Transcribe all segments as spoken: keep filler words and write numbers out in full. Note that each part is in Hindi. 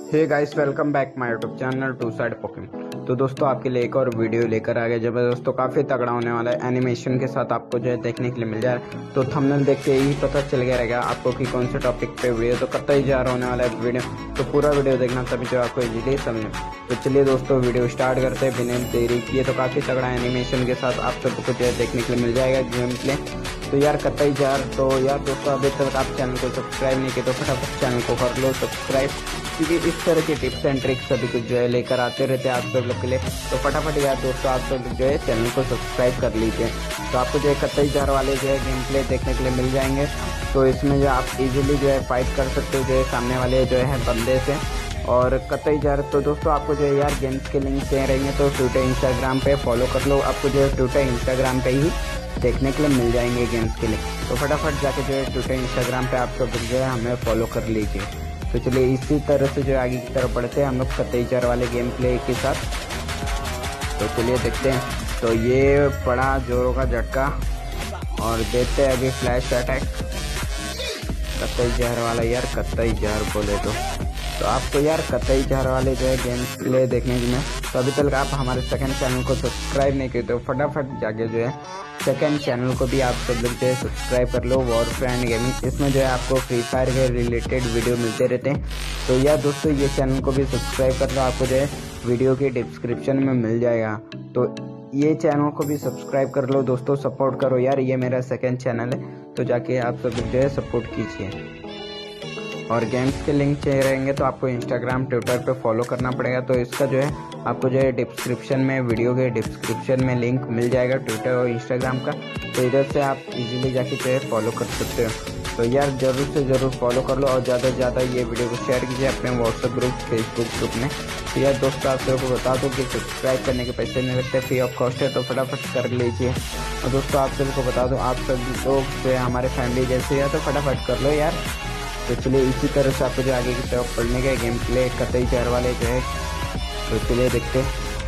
Hey guys, welcome back my YouTube channel to side Pokemon. तो दोस्तों आपके लिए एक और वीडियो लेकर आ गए जब दोस्तों काफ़ी तगड़ा होने वाला है। एनिमेशन के साथ आपको जो है देखने के लिए मिल जाए, तो थंबनेल देख के यही पता चल गया रहेगा आपको कि कौन से टॉपिक पे वीडियो तो कतई जा रहा होने वाला है वीडियो। तो पूरा वीडियो देखना तभी जो आपको इजीली समझे। तो चलिए दोस्तों वीडियो स्टार्ट करते हैं बिना देरी किए। तो काफ़ी तगड़ा एनिमेशन के साथ आप सबको जो है देखने के लिए मिल जाएगा गेम प्ले। तो यार कतई जार तो यार दोस्तों अभी तक आप चैनल को सब्सक्राइब नहीं किए तो फटाफट चैनल को कर लो सब्सक्राइब, क्योंकि इस तरह के टिप्स एंड ट्रिक्स सभी कुछ जो है लेकर आते रहते हैं आप सब लोग के लिए। तो फटाफट यार दोस्तों आप सब जो है चैनल को सब्सक्राइब कर लीजिए। तो आपको जो है कतई जार वाले जो है गेम प्ले देखने के लिए मिल जाएंगे। तो इसमें जो आप इजीली जो है फाइट कर सकते हो जो है सामने वाले जो है बंदे से। और कतई जार तो दोस्तों आपको जो है यार गेम्स के लिंक दे रहेंगे तो ट्विटर इंस्टाग्राम पे फॉलो कर लो। आपको जो है ट्विटर इंस्टाग्राम पे ही देखने के लिए मिल जाएंगे गेम्स के लिए। तो फटाफट जाके जो है ट्विटर इंस्टाग्राम पे आप सब जो है हमें फॉलो कर लीजिए। तो चलिए इसी तरह से जो आगे की तरफ बढ़ते हैं हम लोग कतई जार वाले गेम प्ले के साथ। तो चलिए देखते हैं। तो ये पड़ा जोरों का झटका और देते हैं अभी फ्लैश अटैक। कतई जार वाला यार कतई जार बोले तो तो आपको यार कतई जार वाले जो है गेम प्ले देखने के लिए, तो अभी तक आप हमारे सेकंड चैनल को सब्सक्राइब नहीं किए तो फटाफट जाके जो है सेकंड चैनल को भी आप सब लोग जो है सब्सक्राइब कर लो, वॉर फ्रेंड गेमिंग। इसमें जो है आपको फ्री फायर के रिलेटेड वीडियो मिलते रहते हैं। तो यार दोस्तों ये चैनल को भी सब्सक्राइब कर लो, आपको जो है वीडियो के डिस्क्रिप्शन में मिल जाएगा। तो ये चैनल को भी सब्सक्राइब कर लो दोस्तों, सपोर्ट करो यार, ये मेरा सेकंड चैनल है तो जाके आप सब लोग जो है सपोर्ट कीजिए। और गेम्स के लिंक चाहिए रहेंगे तो आपको इंस्टाग्राम ट्विटर पे फॉलो करना पड़ेगा। तो इसका जो है आपको जो है डिस्क्रिप्शन में वीडियो के डिस्क्रिप्शन में लिंक मिल जाएगा ट्विटर और इंस्टाग्राम का। तो इधर से आप इजीली जाके जो है फॉलो कर सकते हो। तो यार ज़रूर से ज़रूर फॉलो कर लो और ज़्यादा से ज़्यादा ये वीडियो को शेयर कीजिए अपने व्हाट्सएप ग्रुप फेसबुक ग्रुप में। तो यार दोस्तों आप सबको बता दो कि सब्सक्राइब करने के पैसे नहीं लगते, फ्री ऑफ कॉस्ट है, तो फटाफट कर लीजिए। और दोस्तों आप सबको बता दो आप सभी लोग जो है हमारे फैमिली जैसे है तो फटाफट कर लो यार। तो चलिए इसी तरह से आपको जो आगे की तरफ पढ़ने का गेम प्ले कतई जार वाले जो है। तो चलिए देखते।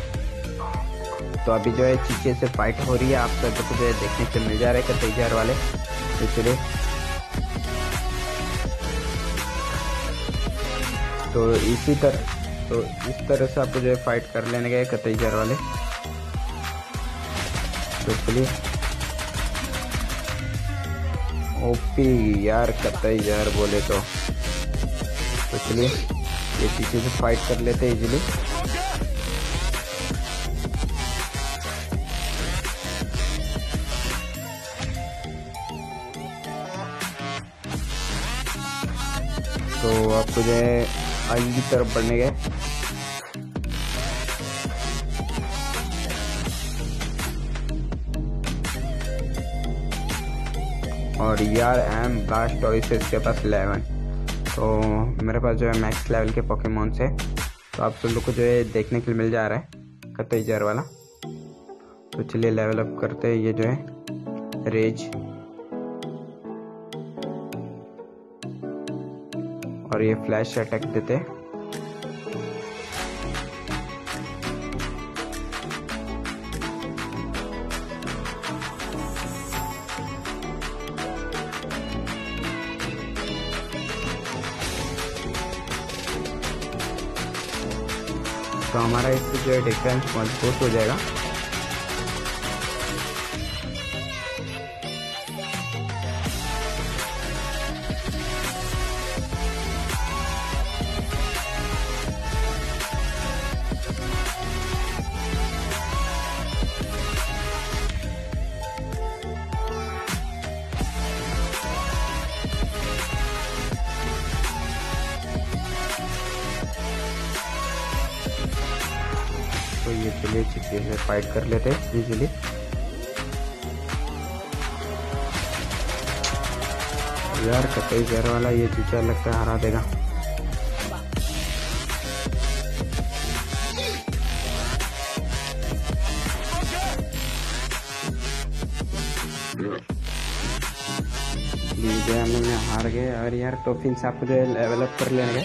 तो अभी जो है चीचे से फाइट हो रही है, आप सबको जो है देखने से मिल जा रहे हैं कतई जार वाले। तो चलिए तो इसी तरह तो इस तरह से आपको जो है फाइट कर लेने गए कतई जार वाले। तो चलिए ओपी यार कतई जार बोले तो तो चलिए ये पीछे से फाइट कर लेते हैं इजीली। तो आपको जो है आगे की तरफ बढ़ने गए। और यार एम ब्लास्ट और इसे इसके पास इलेवन, तो मेरे पास जो है मैक्स लेवल के पोकेमॉन से। तो आप सब लोग को जो है देखने के लिए मिल जा रहा है कतई जार वाला। तो चलिए लेवल अप करते हैं ये जो है रेज। और ये फ्लैश अटैक देते हैं। तो हमारा इससे जो है डिफेंस मजबूत हो जाएगा। तो ये चलिए चिट्ठी से फाइट कर लेते हैं इजीली। यार कतई जार वाला ये चीचा लगता है हरा देगा। जो हमने हार गए और यार तो फिर से आपको जो है लेवल अप कर लेंगे।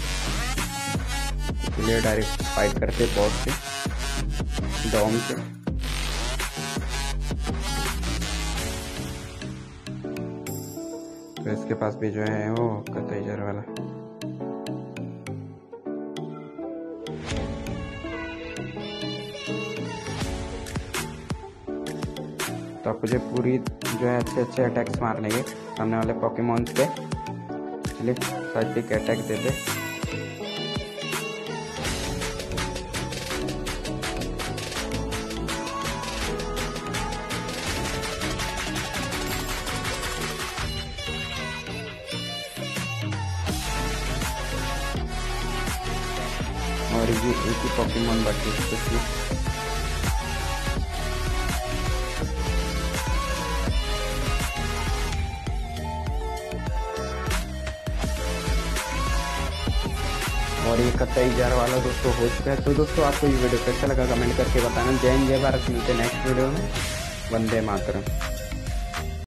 चलिए डायरेक्ट फाइट करते बॉस से डॉम से। तो इसके पास भी जो है वो कतई जार वाला। तो आपको जो पूरी जो है अच्छे अच्छे अटैक्स मारने के सामने वाले पोकेमॉन्स पे। चलिए साइड अटैक देते। और ये एक ही पोकेमॉन बाकी है। और ये कतई जार वाला दोस्तों हो चुका है। तो दोस्तों आपको ये वीडियो कैसा लगा कमेंट करके बताना। जय हिंद जय भारत, मिलते हैं नेक्स्ट वीडियो में। वंदे मातरम।